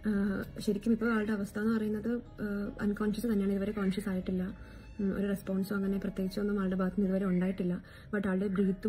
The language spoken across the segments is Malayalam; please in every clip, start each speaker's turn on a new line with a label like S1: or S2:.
S1: ശരിക്കും ഇപ്പോൾ ആളുടെ അവസ്ഥ എന്ന് പറയുന്നത് അൺകോൺഷ്യസ് തന്നെയാണ്, ഇതുവരെ കോൺഷ്യസ് ആയിട്ടില്ല. ഒരു റെസ്പോൺസോ അങ്ങനെ പ്രത്യേകിച്ചൊന്നും ആളുടെ ഭാഗത്ത് നിന്ന് ഇതുവരെ ഉണ്ടായിട്ടില്ല. ബട്ട് ആളുടെ ബ്രീത്തും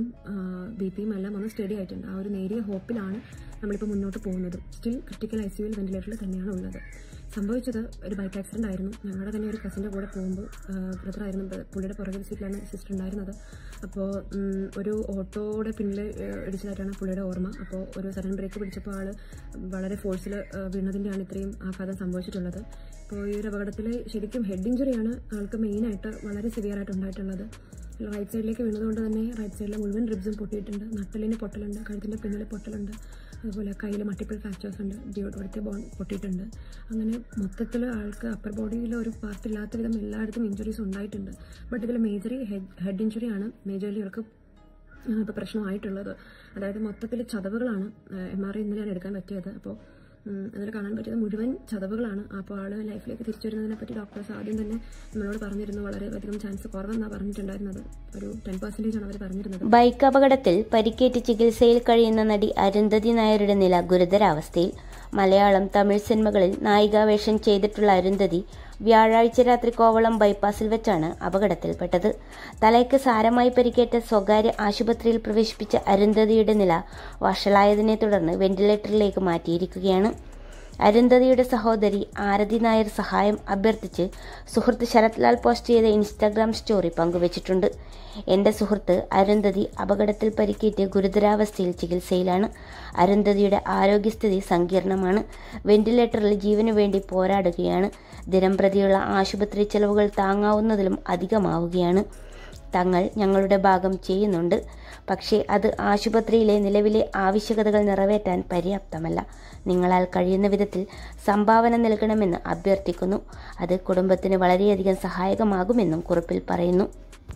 S1: BP എല്ലാം ഒന്ന് സ്റ്റഡി ആയിട്ടുണ്ട്. ആ ഒരു നേരിയ ഹോപ്പിലാണ് നമ്മളിപ്പോൾ മുന്നോട്ട് പോകുന്നത്. സ്റ്റിൽ ക്രിട്ടിക്കൽ ICUവിൽ വെന്റിലേറ്ററിൽ തന്നെയാണ് ഉള്ളത്. സംഭവിച്ചത് ഒരു ബൈക്ക് ആക്സിഡന്റ് ആയിരുന്നു. ഞങ്ങളുടെ തന്നെ ഒരു കസിൻ്റെ കൂടെ പോകുമ്പോൾ ബ്രദറായിരുന്നു, പുള്ളിയുടെ പുറകിൽ സീറ്റിലാണ് സിസ്റ്റർ ഉണ്ടായിരുന്നത്. അപ്പോൾ ഒരു ഓട്ടോയുടെ പിന്നിൽ ഇടിച്ചതായിട്ടാണ് പുള്ളിയുടെ ഓർമ്മ. അപ്പോൾ ഒരു സഡൻ ബ്രേക്ക് പിടിച്ചപ്പോൾ ആൾ വളരെ ഫോഴ്സിൽ വീണതിൻ്റെയാണ് ഇത്രയും ആഘാതം സംഭവിച്ചിട്ടുള്ളത്. അപ്പോൾ ഈ ഒരു അപകടത്തിൽ ശരിക്കും ഹെഡ് ഇഞ്ചുറിയാണ് ആൾക്ക് മെയിനായിട്ട് വളരെ സിവിയർ ആയിട്ട് ഉണ്ടായിട്ടുള്ളത്. റൈറ്റ് സൈഡിലേക്ക് വീണതുകൊണ്ട് തന്നെ റൈറ്റ് സൈഡിലെ മുഴുവൻ റിബ്സും പൊട്ടിയിട്ടുണ്ട്, നട്ടലിന് പൊട്ടലുണ്ട്, കഴുത്തിൻ്റെ പിന്നിൽ പൊട്ടലുണ്ട്, അതുപോലെ കയ്യിൽ മൾട്ടിപ്പിൾ ഫ്രാക്ചേഴ്സ് ഉണ്ട്, ഇവിടുത്തെ ബോൺ പൊട്ടിയിട്ടുണ്ട്. അങ്ങനെ മൊത്തത്തിൽ ആൾക്ക് അപ്പർ ബോഡിയിൽ ഒരു പാർട്ട് ഇല്ലാത്ത വിധം എല്ലായിടത്തും ഇഞ്ചുറീസ് ഉണ്ടായിട്ടുണ്ട്. ബട്ട് ഇതിൽ മേജറി ഹെഡ് ഇഞ്ചുറിയാണ് മേജർലി ആൾക്ക് ഇപ്പോൾ പ്രശ്നമായിട്ടുള്ളത്. അതായത് മൊത്തത്തിൽ ചതവുകളാണ്. MRI ഇന്നലെയാണ് എടുക്കാൻ പറ്റിയത്. അപ്പോൾ അതിൽ കാണാൻ പറ്റിയത് മുഴുവൻ ചതവുകളാണ്. അപ്പോൾ ആൾ ലൈഫിലേക്ക് തിരിച്ചു വരുന്നതിനെ പറ്റി ഡോക്ടേഴ്സ് ആദ്യം തന്നെ നമ്മളോട് പറഞ്ഞിരുന്നു, വളരെയധികം ചാൻസ് കുറവെന്നാണ് പറഞ്ഞിട്ടുണ്ടായിരുന്നത്. ഒരു 10% ആണ് അവർ പറഞ്ഞിരുന്നത്.
S2: ബൈക്ക് അപകടത്തിൽ പരിക്കേറ്റ് ചികിത്സയിൽ കഴിയുന്ന നടി അരുന്ധതി നായരുടെ നില ഗുരുതരാവസ്ഥയിൽ. മലയാളം, തമിഴ് സിനിമകളിൽ നായികാവേഷം ചെയ്തിട്ടുള്ള അരുന്ധതി വ്യാഴാഴ്ച രാത്രി കോവളം ബൈപ്പാസിൽ വെച്ചാണ് അപകടത്തിൽപ്പെട്ടത്. തലയ്ക്ക് സാരമായി പരിക്കേറ്റ സ്വകാര്യ ആശുപത്രിയിൽ പ്രവേശിപ്പിച്ച അരുന്ധതിയുടെ നില വഷളായതിനെ തുടർന്ന് വെന്റിലേറ്ററിലേക്ക് മാറ്റിയിരിക്കുകയാണ്. അരുന്ധതിയുടെ സഹോദരി ആരതി നായർ സഹായം അഭ്യർത്ഥിച്ച് സുഹൃത്ത് ശരത് ലാൽ പോസ്റ്റ് ചെയ്ത ഇൻസ്റ്റാഗ്രാം സ്റ്റോറി പങ്കുവച്ചിട്ടുണ്ട്. എന്റെ സുഹൃത്ത് അരുന്ധതി അപകടത്തിൽ പരിക്കേറ്റ് ഗുരുതരാവസ്ഥയിൽ ചികിത്സയിലാണ്. അരുന്ധതിയുടെ ആരോഗ്യസ്ഥിതി സങ്കീർണമാണ്. വെന്റിലേറ്ററിൽ ജീവനു വേണ്ടി പോരാടുകയാണ്. ദിനംപ്രതിയുള്ള ആശുപത്രി ചെലവുകൾ താങ്ങാവുന്നതിലും അധികമാവുകയാണ്. തങ്ങൾ ഞങ്ങളുടെ ഭാഗം ചെയ്യുന്നുണ്ട്, പക്ഷേ അത് ആശുപത്രിയിലെ നിലവിലെ ആവശ്യകതകൾ നിറവേറ്റാൻ പര്യാപ്തമല്ല. നിങ്ങളാൽ കഴിയുന്ന വിധത്തിൽ സംഭാവന നൽകണമെന്ന് അഭ്യർത്ഥിക്കുന്നു. അത് കുടുംബത്തിന് വളരെയധികം സഹായകമാകുമെന്നും കുറിപ്പിൽ പറയുന്നു.